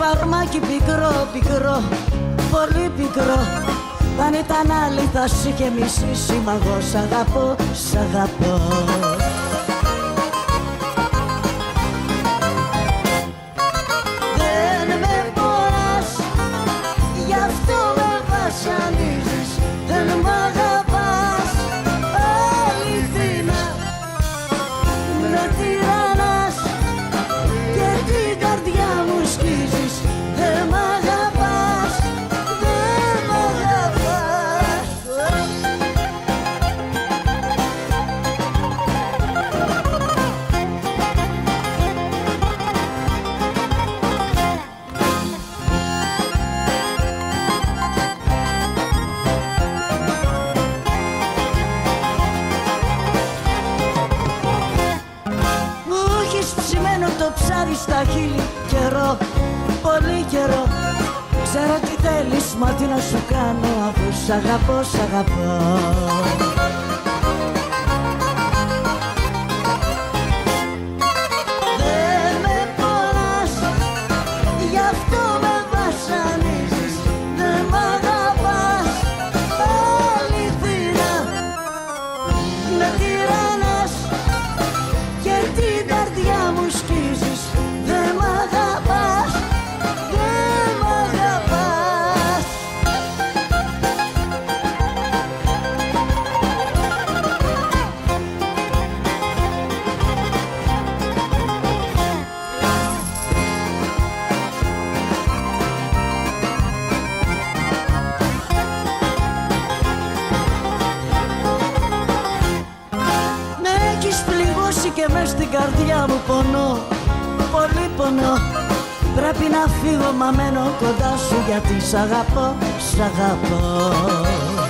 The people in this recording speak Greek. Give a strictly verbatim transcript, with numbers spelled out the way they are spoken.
φαρμάκι πικρό, πικρό, πολύ πικρό. Αν ήταν άλλη θα σ' είχε μισήσει, μα εγώ σ' αγαπώ, σ' αγαπώ. Δεν με πονάς, γι' αυτό με βασανίζεις. Δεν μ' αγαπάς, αληθινά. Με τυραννάς και την καρδιά μου σκίζεις. Δεν μ' αγαπάς, δεν μ' αγαπάς. Μου έχεις ψημένο το ψάρι στα χείλη καιρό, πολύ καιρό. Ξέρω τι θέλεις, μα τι να σου κάνω, αφού σ' αγαπώ, σ' αγαπώ. Δεν με πονάς, γι' αυτό με βασανίζεις. Δεν μ' αγαπάς, αληθινά. Με τυραννάς και την καρδιά μου σκίζεις. Δεν μ' αγαπάς, δεν μ' αγαπάς. Με έχεις πληγώσει και μες στην καρδιά μου πονώ, πολύ πονώ. Πρέπει να φύγω, μα μένω κοντά σου, γιατί σ' αγαπώ, σ' αγαπώ.